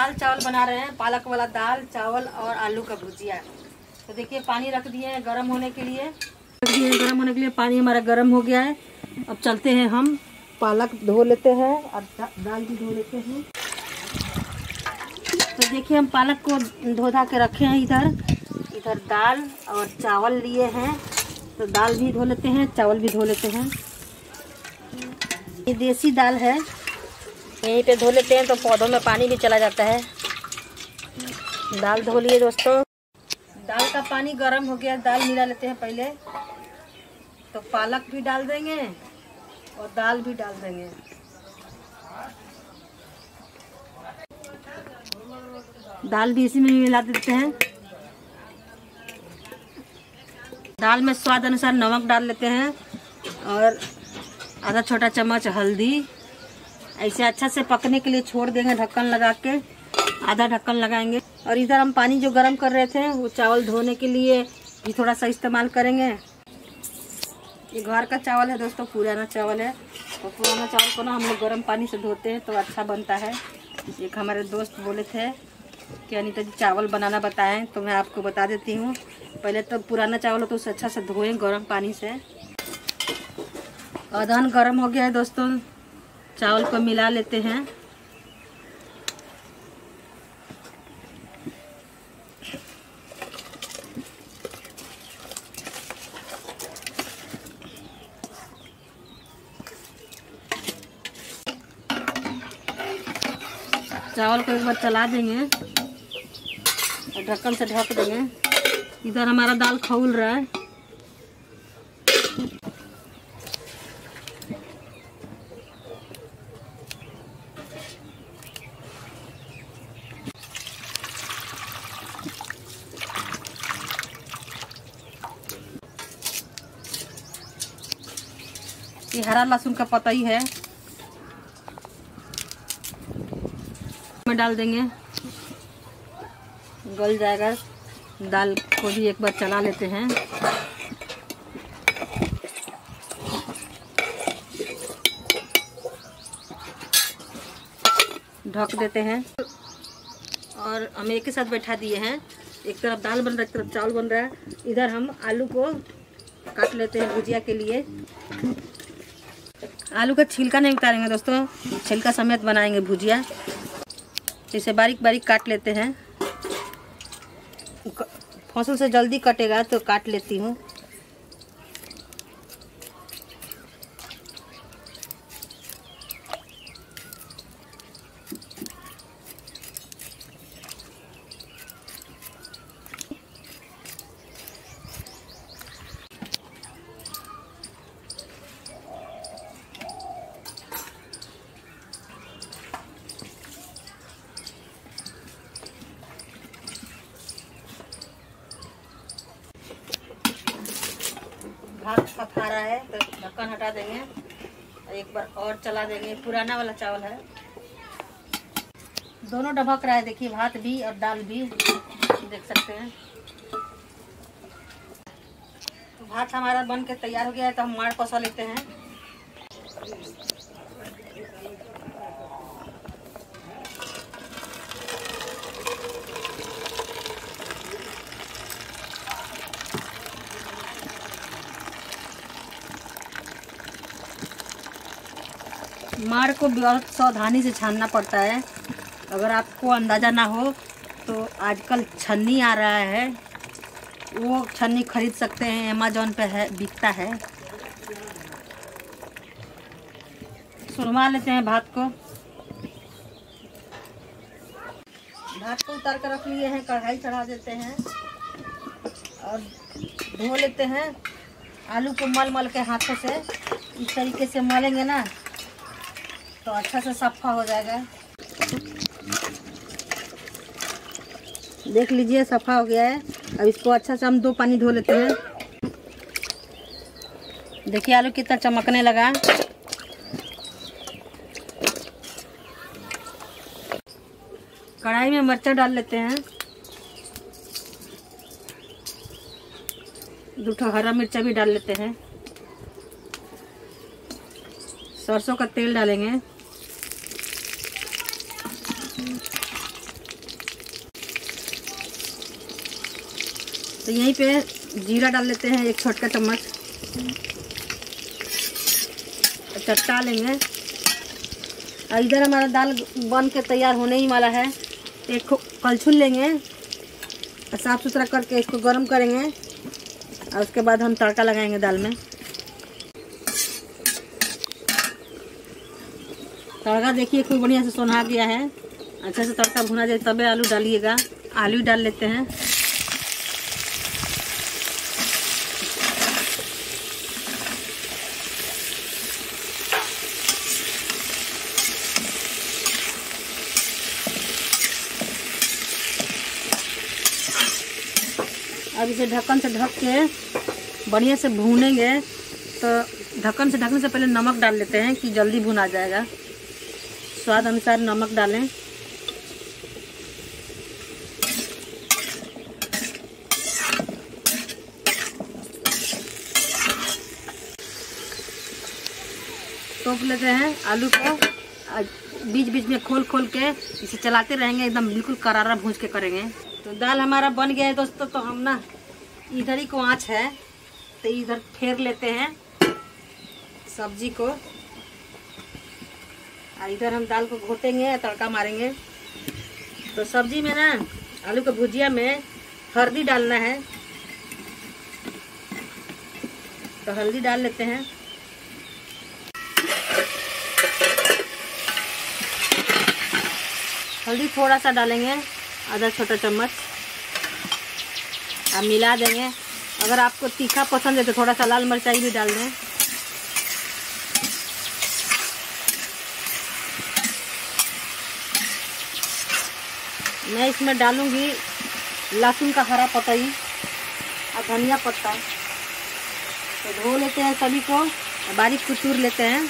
दाल चावल बना रहे हैं, पालक वाला दाल चावल और आलू का भुजिया। तो देखिए पानी रख दिए हैं गर्म होने के लिए, पानी हमारा गर्म हो गया है। अब चलते हैं हम पालक धो लेते हैं और दाल भी धो लेते हैं। तो देखिए हम पालक को धो धा के रखे हैं, इधर दाल और चावल लिए हैं। तो दाल भी धो लेते हैं, चावल भी धो लेते हैं। ये देसी दाल है, यहीं पे धो लेते हैं तो पौधों में पानी भी चला जाता है। दाल धो लिए दोस्तों, दाल का पानी गर्म हो गया, दाल मिला लेते हैं पहले। तो पालक भी डाल देंगे और दाल भी डाल देंगे। दाल भी इसी में मिला देते हैं। दाल में स्वाद अनुसार नमक डाल लेते हैं और आधा छोटा चम्मच हल्दी। ऐसे अच्छा से पकने के लिए छोड़ देंगे ढक्कन लगा के, आधा ढक्कन लगाएंगे। और इधर हम पानी जो गर्म कर रहे थे वो चावल धोने के लिए भी थोड़ा सा इस्तेमाल करेंगे। ये घर का चावल है दोस्तों, पुराना चावल है। तो पुराना चावल को ना हम लोग गर्म पानी से धोते हैं तो अच्छा बनता है। एक हमारे दोस्त बोले थे कि अनीता जी चावल बनाना बताएं, तो मैं आपको बता देती हूँ। पहले तो पुराना चावल हो तो उसे अच्छा से धोएं गर्म पानी से। अदहन गर्म हो गया है दोस्तों, चावल को मिला लेते हैं। चावल को एक बार चला देंगे और ढक्कन से ढक देंगे। इधर हमारा दाल खौल रहा है। ये हरा लहसुन का पत्ता ही है, में डाल देंगे, गल जाएगा। दाल को भी एक बार चला लेते हैं। ढक देते हैं और हम एक ही साथ बैठा दिए हैं। एक तरफ दाल बन रहा है, एक तरफ चावल बन रहा है। इधर हम आलू को काट लेते हैं भुजिया के लिए। आलू का छिलका नहीं उतारेंगे दोस्तों, छिलका समेत बनाएंगे भुजिया। इसे बारीक बारीक काट लेते हैं। फसल से जल्दी कटेगा तो काट लेती हूँ। भात पका रहा है तो ढक्कन हटा देंगे और एक बार और चला देंगे। पुराना वाला चावल है, दोनों ढबक रहा है। देखिए भात भी और दाल भी देख सकते हैं। तो भात हमारा बन के तैयार हो गया है, तो हम माड़ पसा लेते हैं। माड़ को बहुत सावधानी से छानना पड़ता है। अगर आपको अंदाज़ा ना हो तो आजकल छन्नी आ रहा है, वो छन्नी खरीद सकते हैं, अमेज़न पे है, बिकता है। सुरमा लेते हैं भात को। भात को उतार कर रख लिए हैं, कढ़ाई चढ़ा देते हैं और धो लेते हैं। आलू को मल मल के हाथों से इस तरीके से मलेंगे ना तो अच्छा से सफ़ा हो जाएगा। देख लीजिए सफ़ा हो गया है। अब इसको अच्छा से हम 2 पानी धो लेते हैं। देखिए आलू कितना चमकने लगा। कढ़ाई में मिर्चा डाल लेते हैं, 2 हरा मिर्चा भी डाल लेते हैं। सरसों का तेल डालेंगे। तो यहीं पे जीरा डाल लेते हैं 1 छोटा चम्मच, चटका लेंगे। और इधर हमारा दाल बन के तैयार होने ही वाला है। एक कलछुल लेंगे और साफ़ सुथरा करके इसको गर्म करेंगे और उसके बाद हम तड़का लगाएंगे दाल में। तड़का देखिए खूब बढ़िया से सोना गया है। अच्छा से तड़का भुना जाए तबे आलू डालिएगा। आलू डाल लेते हैं। अब इसे ढक्कन से ढक के बढ़िया से भूनेंगे। तो ढक्कन से ढकने से पहले नमक डाल लेते हैं कि जल्दी भुन आ जाएगा। स्वाद अनुसार नमक डालें। टोप लेते हैं आलू को, बीच बीच में खोल खोल के इसे चलाते रहेंगे, एकदम बिल्कुल करारा भूज के करेंगे। तो दाल हमारा बन गया है दोस्तों। तो हम ना इधर ही को आँच है तो इधर फेर लेते हैं सब्जी को, और इधर हम दाल को घोटेंगे, तड़का मारेंगे। तो सब्जी में ना आलू का भुजिया में हल्दी डालना है, तो हल्दी डाल लेते हैं। हल्दी थोड़ा सा डालेंगे, आधा छोटा चम्मच, अब मिला देंगे। अगर आपको तीखा पसंद है तो थोड़ा सा लाल मिर्चाई भी डाल दें। मैं इसमें डालूंगी लहसुन का हरा पतई और धनिया पत्ता। तो धो लेते हैं सभी को, बारीक कुचूर लेते हैं।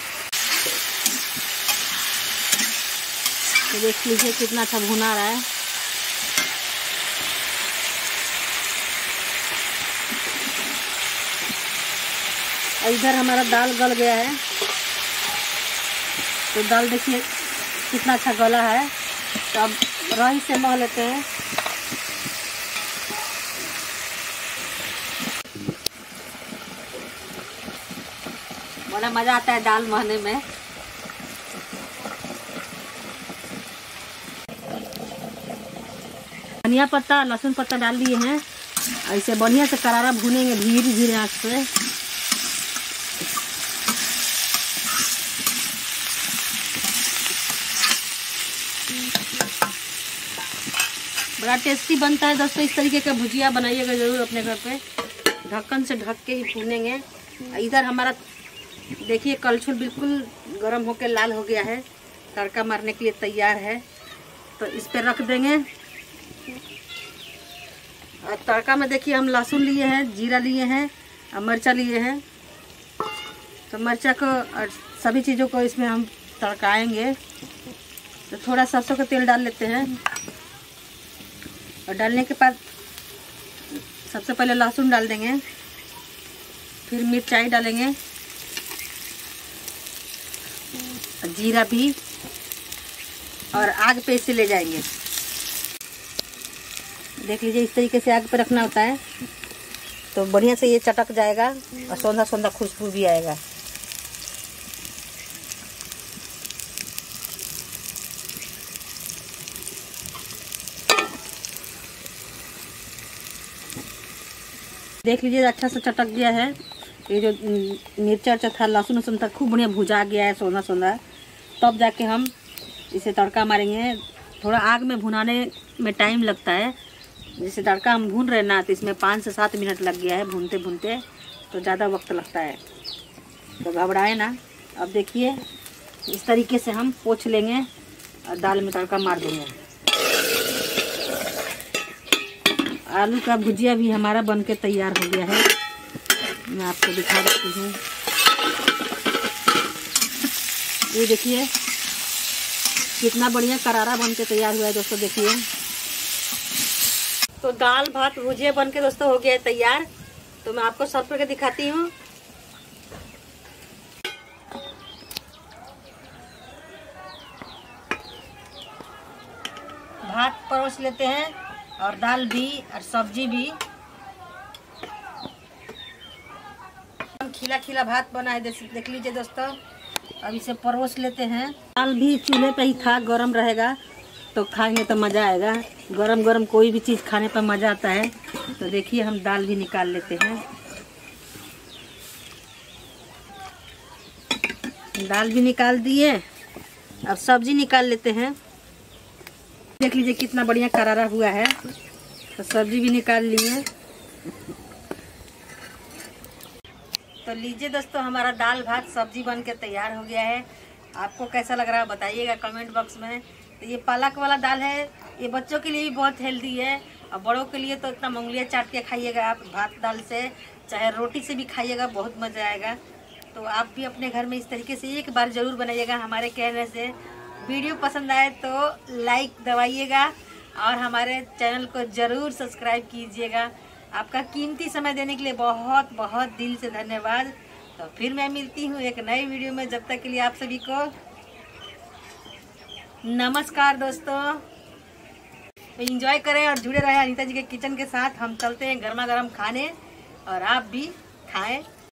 तो देख लीजिए कितना अच्छा भुना रहा है। और इधर हमारा दाल गल गया है। तो दाल देखिए कितना अच्छा गला है। तो अब रही से मह लेते हैं। बड़ा मज़ा आता है दाल महने में। धनिया पत्ता लहसुन पत्ता डाल दिए हैं। ऐसे बढ़िया से करारा भूनेंगे धीरे धीरे आंच पे। बड़ा टेस्टी बनता है दोस्तों। इस तरीके का भुजिया बनाइएगा ज़रूर अपने घर पे। ढक्कन से ढक के ही भूनेंगे। इधर हमारा देखिए कलछुल बिल्कुल गर्म होकर लाल हो गया है, तड़का मारने के लिए तैयार है। तो इस पे रख देंगे। और तड़का में देखिए हम लहसुन लिए हैं, जीरा लिए हैं और मिर्चा लिए हैं। तो मिर्चा को और सभी चीज़ों को इसमें हम तड़काएंगे। तो थोड़ा सरसों का तेल डाल लेते हैं। और डालने के बाद सबसे पहले लहसुन डाल देंगे, फिर मिर्चाई डालेंगे, जीरा भी, और आग पे इसे ले जाएंगे। देख लीजिए इस तरीके से आग पे रखना होता है। तो बढ़िया से ये चटक जाएगा और सौंधा सौंधा खुशबू भी आएगा। देख लीजिए अच्छा से चटक गया है। ये जो मिर्चा था, लहसुन वसुन था, खूब बढ़िया भुजा गया है सौंधा सौंधा। तब जाके हम इसे तड़का मारेंगे। थोड़ा आग में भुनाने में टाइम लगता है। जैसे तड़का हम भून रहे ना, तो इसमें 5 से 7 मिनट लग गया है भूनते भूनते, तो ज़्यादा वक्त लगता है। तो घबराए ना। अब देखिए इस तरीके से हम पोंछ लेंगे और दाल में तड़का मार देंगे। आलू का भुजिया भी हमारा बनके तैयार हो गया है। मैं आपको दिखा देती हूँ। ये देखिए कितना बढ़िया करारा बनके तैयार हुआ है दोस्तों। देखिए तो दाल भात भुजिया बनके दोस्तों हो गया है तैयार। तो मैं आपको सर्व करके दिखाती हूँ। भात परोस लेते हैं और दाल भी और सब्जी भी। खिला खिला भात बना है, देख लीजिए दोस्तों। अब इसे परोस लेते हैं। दाल भी चूल्हे पे ही था, गरम रहेगा तो खाएंगे तो मज़ा आएगा। गरम गरम कोई भी चीज़ खाने पर मज़ा आता है। तो देखिए हम दाल भी निकाल लेते हैं। दाल भी निकाल दिए, अब सब्जी निकाल लेते हैं। देख लीजिए कितना बढ़िया करारा हुआ है। तो सब्जी भी निकाल लिए। तो लीजिए दोस्तों, हमारा दाल भात सब्जी बन के तैयार हो गया है। आपको कैसा लग रहा है बताइएगा कमेंट बॉक्स में। तो ये पालक वाला दाल है, ये बच्चों के लिए भी बहुत हेल्दी है और बड़ों के लिए तो इतना उंगलियां चाट के खाइएगा आप भात दाल से, चाहे रोटी से भी खाइएगा, बहुत मज़ा आएगा। तो आप भी अपने घर में इस तरीके से एक बार ज़रूर बनाइएगा हमारे कहने से। वीडियो पसंद आए तो लाइक दबाइएगा और हमारे चैनल को ज़रूर सब्सक्राइब कीजिएगा। आपका कीमती समय देने के लिए बहुत बहुत दिल से धन्यवाद। तो फिर मैं मिलती हूँ एक नई वीडियो में। जब तक के लिए आप सभी को नमस्कार दोस्तों। तो एंजॉय करें और जुड़े रहें अनीता जी के किचन के साथ। हम चलते हैं गर्मा गर्म खाने और आप भी खाएं।